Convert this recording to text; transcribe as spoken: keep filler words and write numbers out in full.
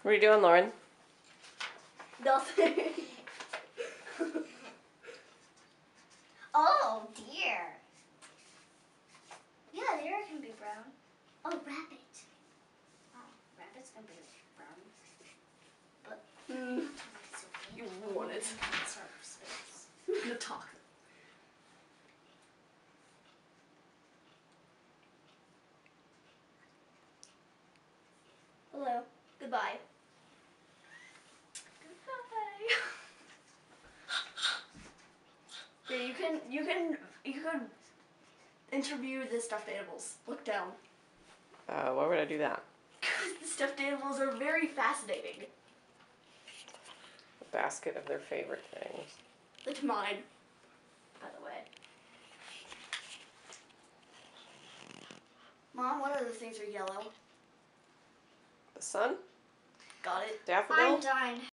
What are you doing, Lauren? Nothing. Oh dear. Yeah, the air can be brown. Oh, rabbit. Oh, rabbits can be brown. But Mm. You want it. I'm gonna talk. Hello. Goodbye. Goodbye. Yeah, you can you can you can interview the stuffed animals. Look down. Uh, why would I do that? Because the stuffed animals are very fascinating. A basket of their favorite things. It's mine, by the way. Mom, what other things are yellow? The sun? Got it. Daffodil? I'm done.